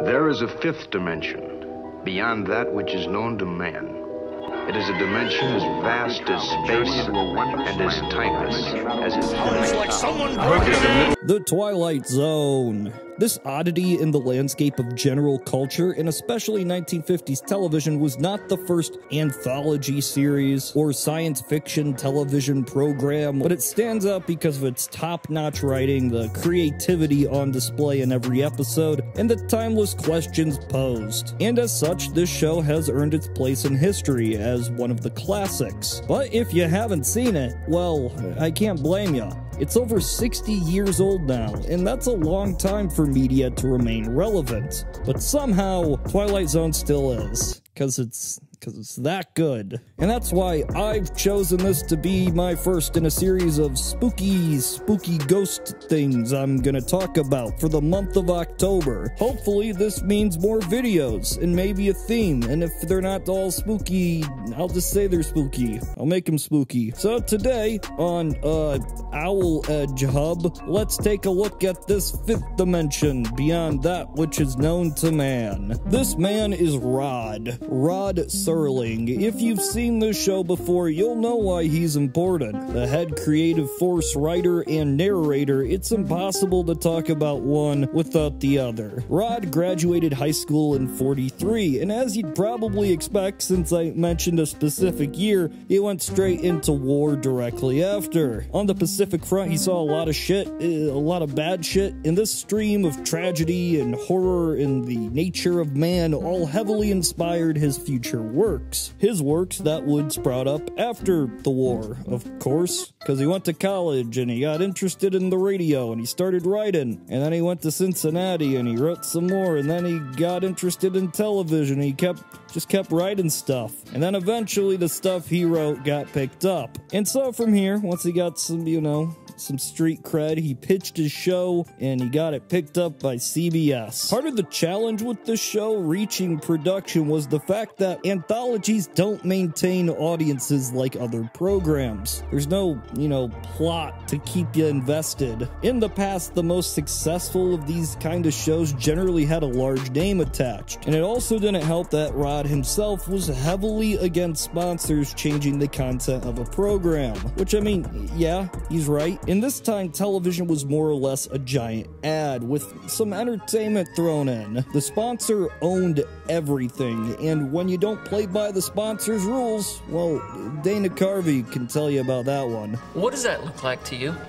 There is a fifth dimension, beyond that which is known to man. It is a dimension as vast as space and as timeless as infinity. Like someone The Twilight Zone. This oddity in the landscape of general culture, and especially 1950s television, was not the first anthology series or science fiction television program, but it stands out because of its top-notch writing, the creativity on display in every episode, and the timeless questions posed. And as such, this show has earned its place in history as one of the classics. But if you haven't seen it, well, I can't blame ya. It's over 60 years old now, and that's a long time for media to remain relevant. But somehow, Twilight Zone still is, because it's that good. And that's why I've chosen this to be my first in a series of spooky ghost things I'm gonna talk about for the month of October. Hopefully this means more videos, and maybe a theme, and if they're not all spooky, I'll just say they're spooky. I'll make them spooky. So today, on Owl Edge Hub, let's take a look at this fifth dimension, beyond that which is known to man. This man is Rod Serling. If you've seen this show before, you'll know why he's important. The head creative force, writer, and narrator, it's impossible to talk about one without the other. Rod graduated high school in '43, and as you'd probably expect, since I mentioned a specific year, he went straight into war directly after. On the Pacific Front, he saw a lot of shit, a lot of bad shit, and this stream of tragedy and horror and the nature of man all heavily inspired his future works. His works that would sprout up after the war, of course, because he went to college and he got interested in the radio and he started writing, and then he went to Cincinnati and he wrote some more, and then he got interested in television. He just kept writing stuff, and then eventually the stuff he wrote got picked up. And so from here, once he got some, some street cred, he pitched his show and he got it picked up by CBS. Part of the challenge with the show reaching production was the fact that anthologies don't maintain audiences like other programs. There's no, plot to keep you invested. In the past, the most successful of these kind of shows generally had a large name attached. And it also didn't help that Rod himself was heavily against sponsors changing the content of a program. Which, yeah, he's right. In this time, television was more or less a giant ad with some entertainment thrown in. The sponsor owned everything, and when you don't play by the sponsor's rules, well, Dana Carvey can tell you about that one. What does that look like to you?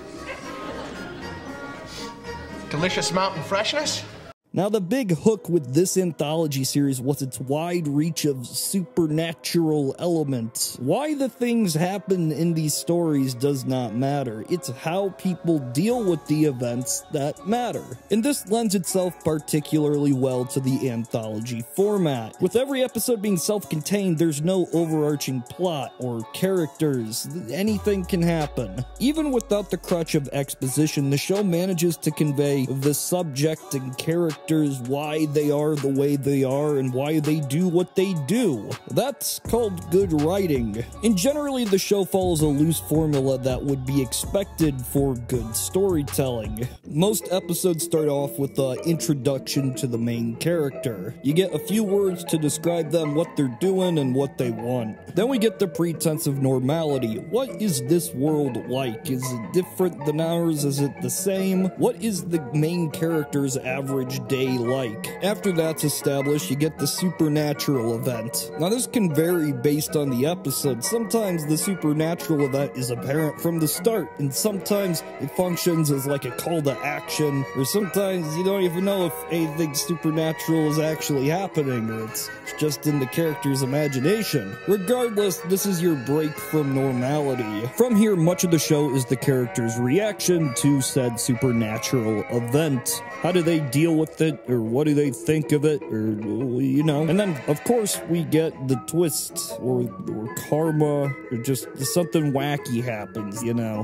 Delicious mountain freshness? Now, the big hook with this anthology series was its wide reach of supernatural elements. Why the things happen in these stories does not matter. It's how people deal with the events that matter. And this lends itself particularly well to the anthology format. With every episode being self-contained, there's no overarching plot or characters. Anything can happen. Even without the crutch of exposition, the show manages to convey the subject and character, why they are the way they are, and why they do what they do. That's called good writing. And generally, the show follows a loose formula that would be expected for good storytelling. Most episodes start off with an introduction to the main character. You get a few words to describe them, what they're doing, and what they want. Then we get the pretense of normality. What is this world like? Is it different than ours? Is it the same? What is the main character's average day like? After that's established, you get the supernatural event. Now, this can vary based on the episode. Sometimes the supernatural event is apparent from the start, and sometimes it functions as like a call to action, or sometimes you don't even know if anything supernatural is actually happening, or it's just in the character's imagination. Regardless, this is your break from normality. From here, much of the show is the character's reaction to said supernatural event. How do they deal with it, or what do they think of it, or, and then, of course, we get the twist, or karma, or just something wacky happens,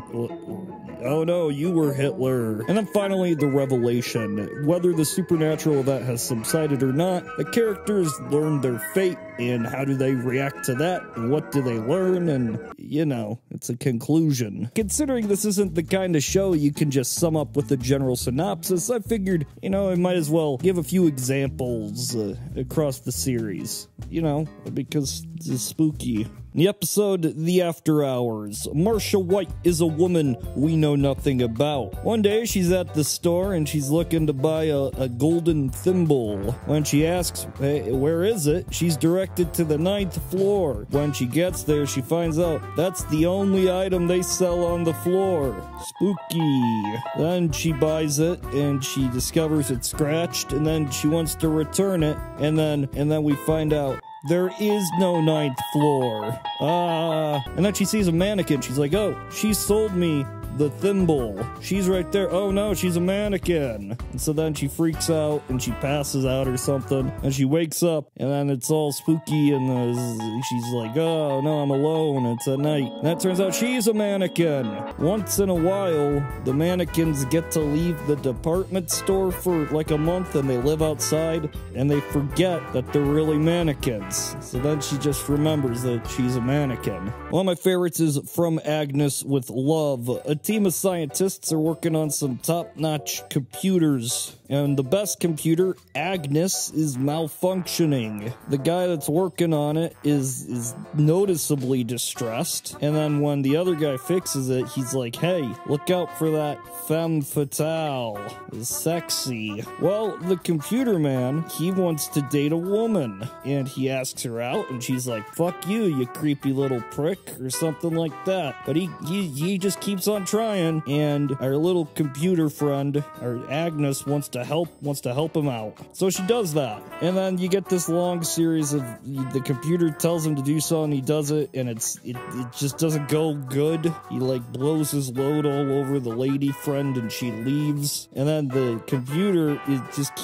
Oh no, you were Hitler. And then finally, the revelation. Whether the supernatural event has subsided or not, the characters learn their fate, and how do they react to that, and what do they learn, and, it's a conclusion. Considering this isn't the kind of show you can just sum up with a general synopsis, I figured, I might as well give a few examples across the series, you know, because it's spooky. The episode, The After Hours. Marcia White is a woman we know nothing about. One day, she's at the store and she's looking to buy a golden thimble. When she asks, hey, where is it? She's directed to the 9th floor. When she gets there, she finds out that's the only item they sell on the floor. Spooky. Then she buys it and she discovers it's scratched, and then she wants to return it, and then we find out there is no 9th floor. And then she sees a mannequin. She's like, oh, she sold me the thimble. She's right there. Oh no, she's a mannequin. And so then she freaks out and she passes out or something. And she wakes up and then it's all spooky and she's like, oh no, I'm alone. It's at night. And that turns out she's a mannequin. Once in a while, the mannequins get to leave the department store for like a month and they live outside and they forget that they're really mannequins. So then she just remembers that she's a mannequin. One of my favorites is From Agnes with Love. A team of scientists are working on some top-notch computers, and the best computer, Agnes, is malfunctioning. The guy that's working on it is noticeably distressed, and then when the other guy fixes it, he's like, hey, look out for that femme fatale. It's sexy. Well, the computer man, he wants to date a woman, and he asks her out, and she's like, fuck you, you creepy little prick, or something like that. But he just keeps on trying, and our little computer friend, our Agnes, wants to help him out. So she does that. And then you get this long series of the computer tells him to do something, he does it, and it just doesn't go good. He like blows his load all over the lady friend and she leaves. And then the computer just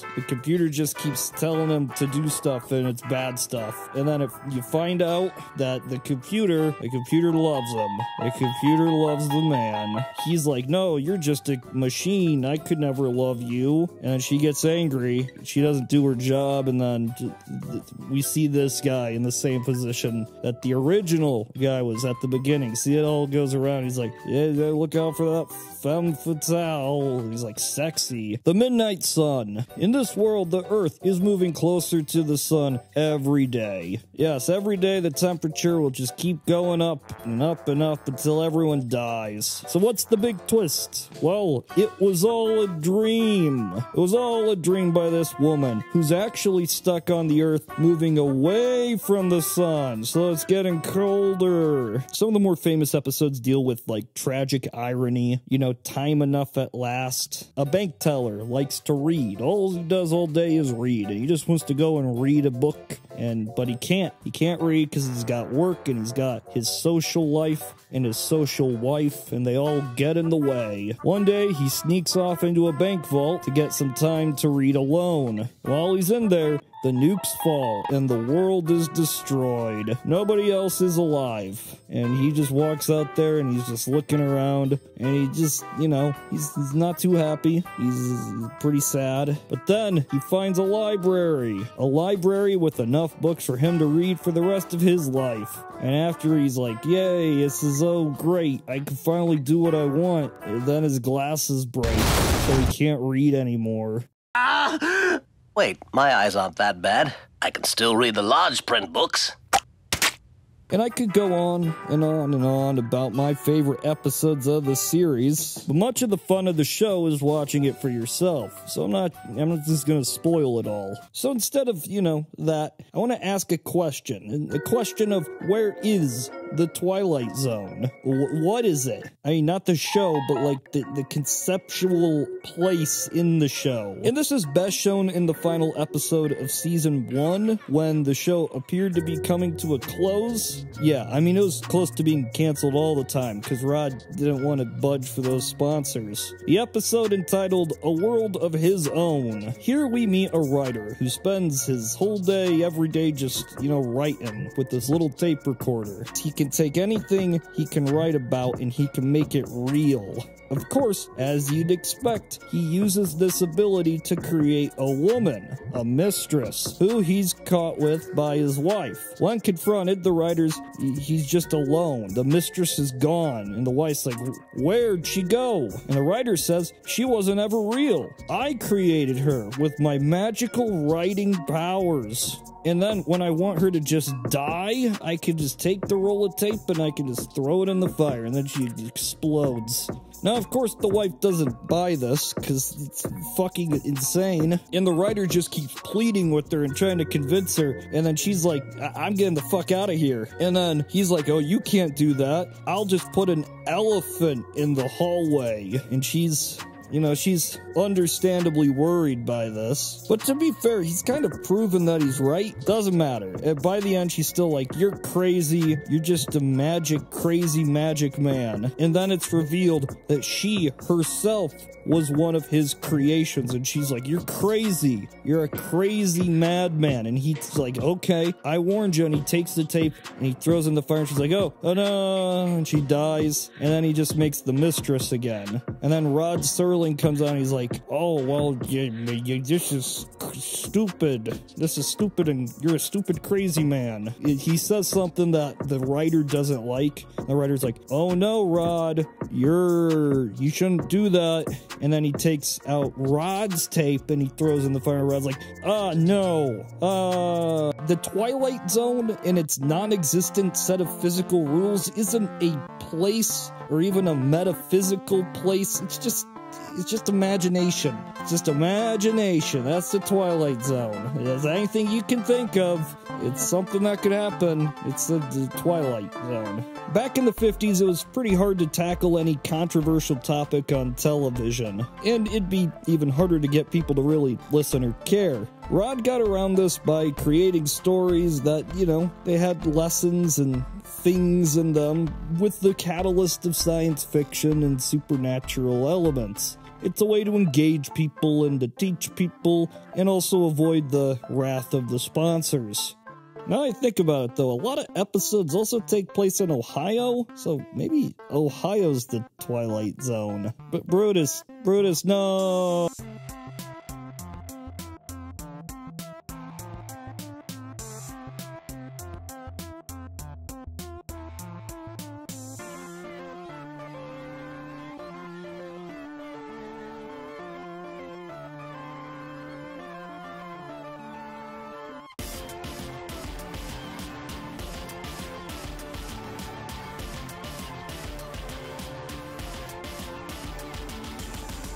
keeps telling him to do stuff, and it's bad stuff. And then if you find out that the computer loves him. The computer loves the man. He's like, no, you're just a machine. I could never love you. And she gets angry. She doesn't do her job, and then we see this guy in the same position that the original guy was at the beginning. See, it all goes around. He's like, yeah, look out for that femme fatale. He's like, sexy. The Midnight Sun. In this world, the Earth is moving closer to the sun every day. Yes, every day the temperature will just keep going up and up and up until everyone dies. So what's the big twist? Well, it was all a dream. It was all a dream by this woman who's actually stuck on the Earth, moving away from the sun, so it's getting colder. Some of the more famous episodes deal with like tragic irony, you know, time enough at last. A bank teller likes to read. All he does all day is read, and he just wants to go and read a book, but he can't read because he's got work and he's got his social life and his social wife, and they all get in the way. One day, he sneaks off into a bank vault to get some time to read alone. While he's in there, the nukes fall, and the world is destroyed. Nobody else is alive. And he just walks out there, and he's just looking around, and he just, you know, he's not too happy. He's pretty sad. But then, he finds a library with enough books for him to read for the rest of his life. And after he's like, yay, this is so great, I can finally do what I want, and then his glasses break, so he can't read anymore. Wait, my eyes aren't that bad. I can still read the large print books. And I could go on and on and on about my favorite episodes of the series, but much of the fun of the show is watching it for yourself, so I'm not just gonna spoil it all. So instead of, you know, that, I want to ask a question of where is the Twilight Zone? What is it? I mean, not the show, but like the conceptual place in the show. And this is best shown in the final episode of season 1, when the show appeared to be coming to a close. Yeah, I mean, it was close to being canceled all the time, because Rod didn't want to budge for those sponsors. The episode entitled A World of His Own. Here we meet a writer who spends his whole day, every day, just, you know, writing with this little tape recorder. He can take anything he can write about and he can make it real. Of course, as you'd expect, he uses this ability to create a woman, a mistress, who he's caught with by his wife. When confronted, the writer writers, he's just alone. The mistress is gone. And the wife's like, where'd she go? And the writer says, she wasn't ever real. I created her with my magical writing powers. And then when I want her to just die, I can just take the roll of tape and I can just throw it in the fire, and then she explodes. Now, of course, the wife doesn't buy this, because it's fucking insane. And the writer just keeps pleading with her and trying to convince her. And then she's like, I'm getting the fuck out of here. And then he's like, oh, you can't do that. I'll just put an elephant in the hallway. And she's understandably worried by this. But to be fair, he's kind of proven that he's right. Doesn't matter. And by the end, she's still like, you're crazy. You're just a crazy magic man. And then it's revealed that she herself was one of his creations, and she's like, you're crazy. You're a crazy madman. And he's like, okay, I warned you. And he takes the tape and he throws it in the fire, and she's like, oh no, and she dies. And then he just makes the mistress again. And then Rod Serling comes on and he's like, oh, well, this is stupid. This is stupid, and you're a stupid crazy man. He says something that the writer doesn't like. The writer's like, oh no, Rod, you shouldn't do that. And then he takes out Rod's tape and he throws in the fire. Rod's like, no. The Twilight Zone and its non-existent set of physical rules isn't a place or even a metaphysical place. It's just imagination. It's just imagination. That's the Twilight Zone. There's anything you can think of, it's something that could happen. It's the Twilight Zone. Back in the 50s, it was pretty hard to tackle any controversial topic on television, and it'd be even harder to get people to really listen or care. Rod got around this by creating stories that, they had lessons and things in them with the catalyst of science fiction and supernatural elements. It's a way to engage people and to teach people, and also avoid the wrath of the sponsors. Now I think about it, though, a lot of episodes also take place in Ohio, so maybe Ohio's the Twilight Zone. But Brutus, no!